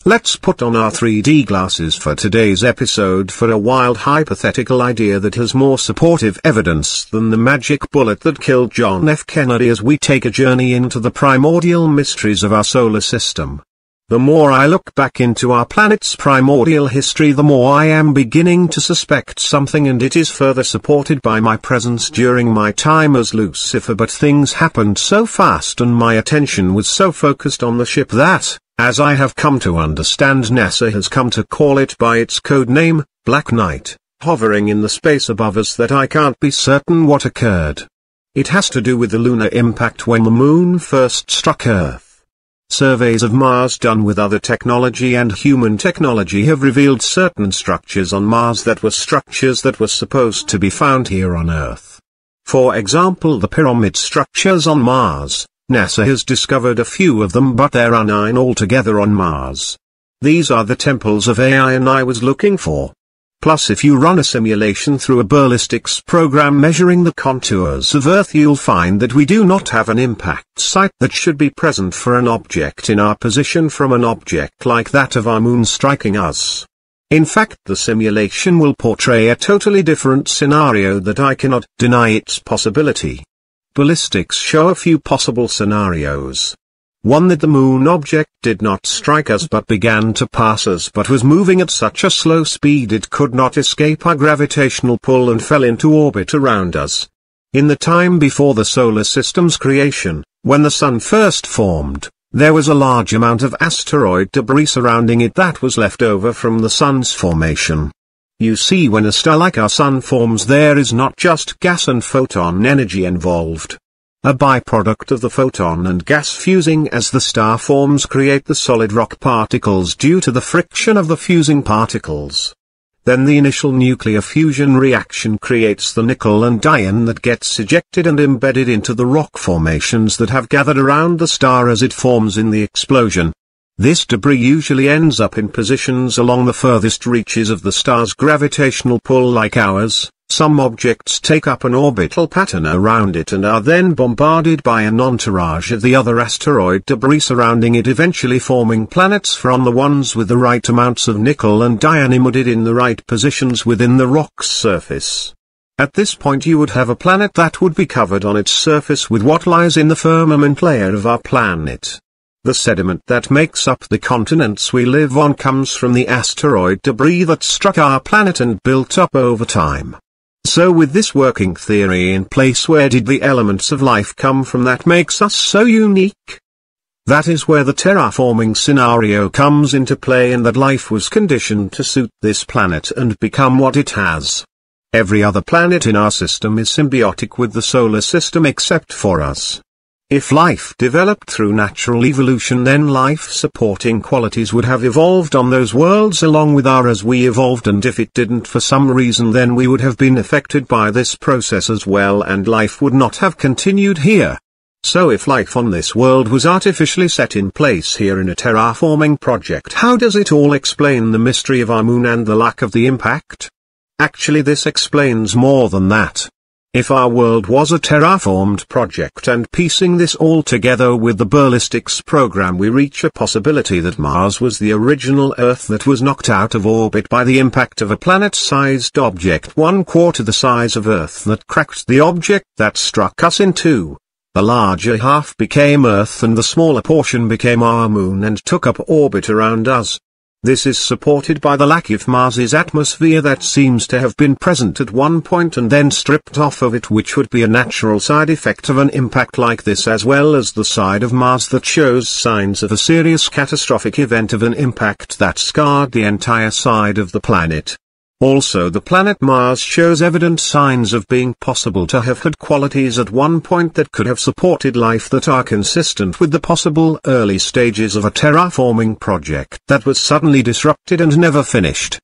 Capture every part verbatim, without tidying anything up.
Let's put on our three D glasses for today's episode for a wild hypothetical idea that has more supportive evidence than the magic bullet that killed John F. Kennedy as we take a journey into the primordial mysteries of our solar system. The more I look back into our planet's primordial history, the more I am beginning to suspect something, and it is further supported by my presence during my time as Lucifer. But things happened so fast and my attention was so focused on the ship that, as I have come to understand, NASA has come to call it by its code name, Black Knight, hovering in the space above us, that I can't be certain what occurred. It has to do with the lunar impact when the moon first struck Earth. Surveys of Mars done with other technology and human technology have revealed certain structures on Mars that were structures that were supposed to be found here on Earth. For example, the pyramid structures on Mars. NASA has discovered a few of them, but there are nine altogether on Mars. These are the temples of A I and I was looking for. Plus, if you run a simulation through a ballistics program measuring the contours of Earth, you'll find that we do not have an impact site that should be present for an object in our position from an object like that of our moon striking us. In fact, the simulation will portray a totally different scenario that I cannot deny its possibility. Ballistics show a few possible scenarios. One, that the moon object did not strike us but began to pass us, but was moving at such a slow speed it could not escape our gravitational pull and fell into orbit around us. In the time before the solar system's creation, when the sun first formed, there was a large amount of asteroid debris surrounding it that was left over from the sun's formation. You see, when a star like our sun forms, there is not just gas and photon energy involved. A byproduct of the photon and gas fusing as the star forms create the solid rock particles due to the friction of the fusing particles. Then the initial nuclear fusion reaction creates the nickel and iron that gets ejected and embedded into the rock formations that have gathered around the star as it forms in the explosion. This debris usually ends up in positions along the furthest reaches of the star's gravitational pull like ours. Some objects take up an orbital pattern around it and are then bombarded by an entourage of the other asteroid debris surrounding it, eventually forming planets from the ones with the right amounts of nickel and iron embedded in the right positions within the rock's surface. At this point you would have a planet that would be covered on its surface with what lies in the firmament layer of our planet. The sediment that makes up the continents we live on comes from the asteroid debris that struck our planet and built up over time. So with this working theory in place, where did the elements of life come from that makes us so unique? That is where the terraforming scenario comes into play, and that life was conditioned to suit this planet and become what it has. Every other planet in our system is symbiotic with the solar system except for us. If life developed through natural evolution, then life-supporting qualities would have evolved on those worlds along with our as we evolved, and if it didn't for some reason, then we would have been affected by this process as well and life would not have continued here. So if life on this world was artificially set in place here in a terraforming project, how does it all explain the mystery of our moon and the lack of the impact? Actually, this explains more than that. If our world was a terraformed project, and piecing this all together with the ballistics program, we reach a possibility that Mars was the original Earth that was knocked out of orbit by the impact of a planet-sized object one quarter the size of Earth that cracked the object that struck us in two. The larger half became Earth and the smaller portion became our moon and took up orbit around us. This is supported by the lack of Mars's atmosphere that seems to have been present at one point and then stripped off of it, which would be a natural side effect of an impact like this, as well as the side of Mars that shows signs of a serious catastrophic event of an impact that scarred the entire side of the planet. Also, the planet Mars shows evident signs of being possible to have had qualities at one point that could have supported life that are consistent with the possible early stages of a terraforming project that was suddenly disrupted and never finished.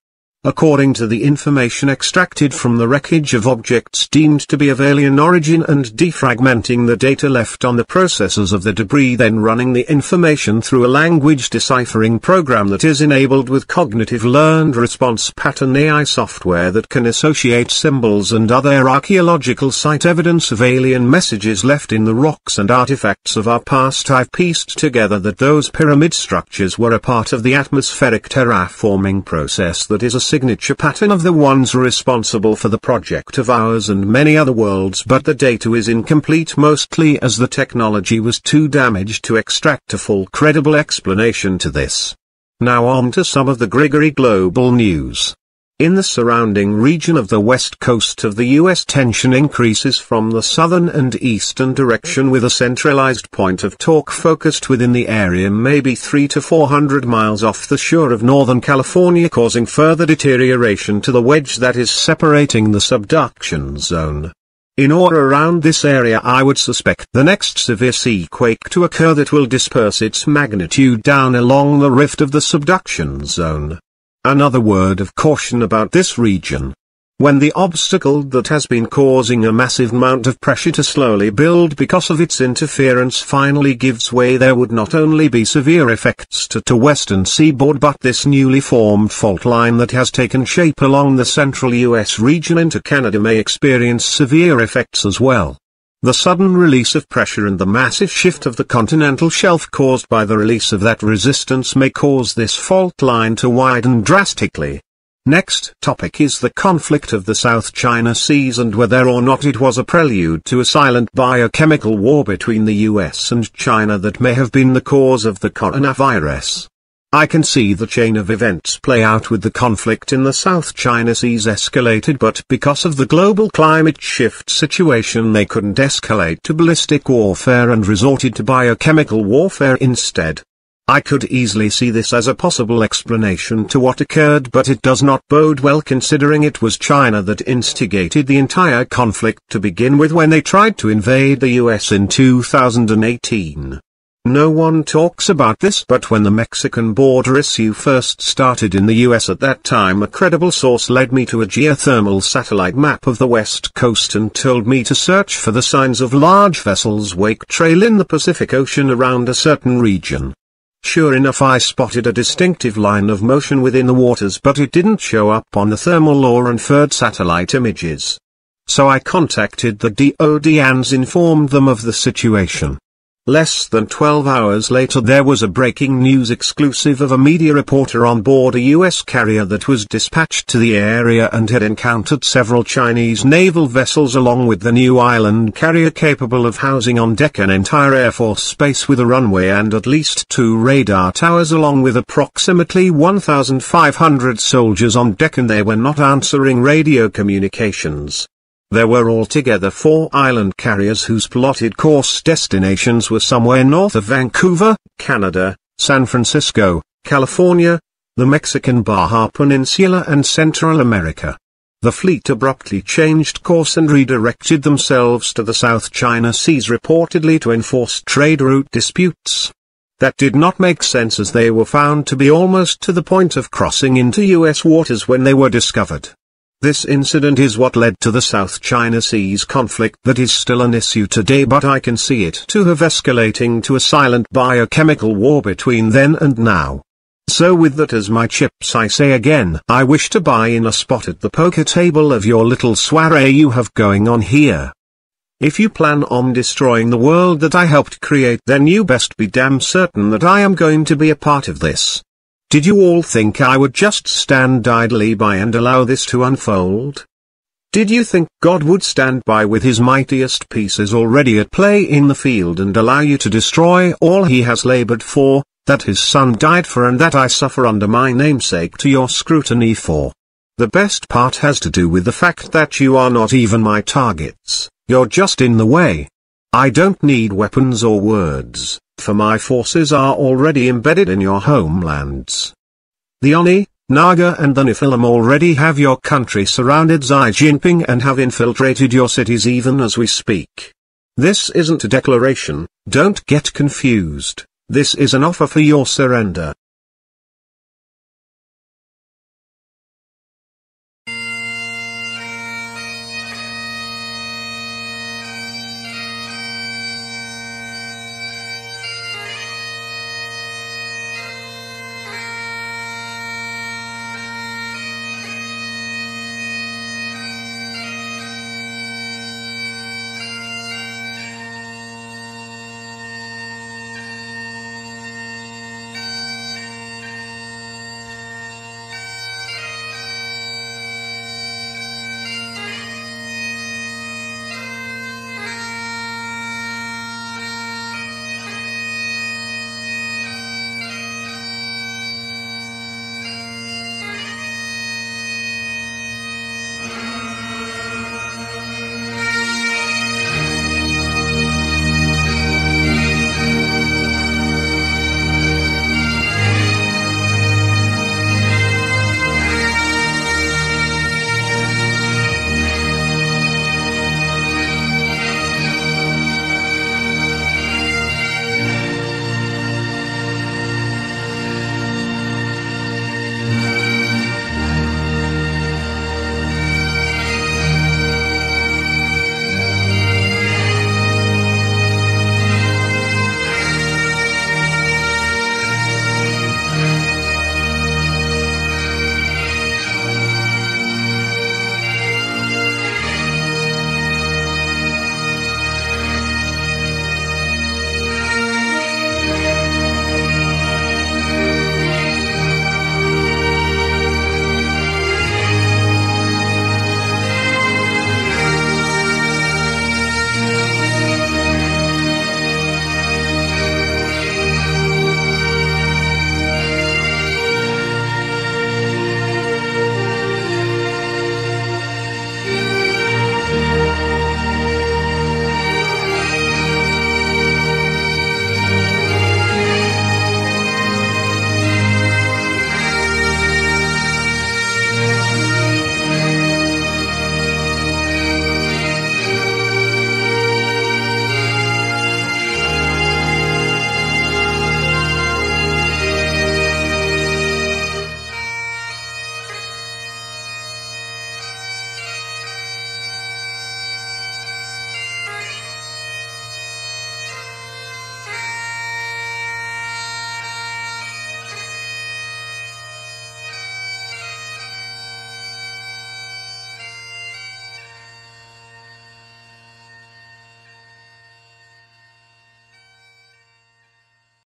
According to the information extracted from the wreckage of objects deemed to be of alien origin and defragmenting the data left on the processors of the debris, then running the information through a language deciphering program that is enabled with cognitive learned response pattern A I software that can associate symbols and other archaeological site evidence of alien messages left in the rocks and artifacts of our past. I've pieced together that those pyramid structures were a part of the atmospheric terraforming process that is a signature pattern of the ones responsible for the project of ours and many other worlds, but the data is incomplete, mostly as the technology was too damaged to extract a full credible explanation to this. Now on to some of the Grigory Global News. In the surrounding region of the west coast of the U S, tension increases from the southern and eastern direction, with a centralized point of talk focused within the area, maybe three to four hundred miles off the shore of Northern California, causing further deterioration to the wedge that is separating the subduction zone. In or around this area I would suspect the next severe sea quake to occur that will disperse its magnitude down along the rift of the subduction zone. Another word of caution about this region. When the obstacle that has been causing a massive amount of pressure to slowly build because of its interference finally gives way, there would not only be severe effects to the western seaboard, but this newly formed fault line that has taken shape along the central U S region into Canada may experience severe effects as well. The sudden release of pressure and the massive shift of the continental shelf caused by the release of that resistance may cause this fault line to widen drastically. Next topic is the conflict of the South China Seas and whether or not it was a prelude to a silent biochemical war between the U S and China that may have been the cause of the coronavirus. I can see the chain of events play out with the conflict in the South China Seas escalated, but because of the global climate shift situation they couldn't escalate to ballistic warfare and resorted to biochemical warfare instead. I could easily see this as a possible explanation to what occurred, but it does not bode well considering it was China that instigated the entire conflict to begin with when they tried to invade the U S in two thousand eighteen. No one talks about this, but when the Mexican border issue first started in the U S at that time, a credible source led me to a geothermal satellite map of the west coast and told me to search for the signs of large vessels' wake trail in the Pacific Ocean around a certain region. Sure enough, I spotted a distinctive line of motion within the waters, but it didn't show up on the thermal or inferred satellite images. So I contacted the D O D and informed them of the situation. Less than twelve hours later there was a breaking news exclusive of a media reporter on board a U S carrier that was dispatched to the area and had encountered several Chinese naval vessels along with the new island carrier capable of housing on deck an entire Air Force base with a runway and at least two radar towers along with approximately one thousand five hundred soldiers on deck, and they were not answering radio communications. There were altogether four island carriers whose plotted course destinations were somewhere north of Vancouver, Canada, San Francisco, California, the Mexican Baja Peninsula and Central America. The fleet abruptly changed course and redirected themselves to the South China Seas, reportedly to enforce trade route disputes. That did not make sense, as they were found to be almost to the point of crossing into U S waters when they were discovered. This incident is what led to the South China Seas conflict that is still an issue today, but I can see it to have escalating to a silent biochemical war between then and now. So with that as my chips, I say again, I wish to buy in a spot at the poker table of your little soiree you have going on here. If you plan on destroying the world that I helped create, then you best be damn certain that I am going to be a part of this. Did you all think I would just stand idly by and allow this to unfold? Did you think God would stand by with his mightiest pieces already at play in the field and allow you to destroy all he has labored for, that his son died for and that I suffer under my namesake to your scrutiny for? The best part has to do with the fact that you are not even my targets, you're just in the way. I don't need weapons or words, for my forces are already embedded in your homelands. The Oni, Naga and the Nephilim already have your country surrounded, Xi Jinping, and have infiltrated your cities even as we speak. This isn't a declaration, don't get confused, this is an offer for your surrender.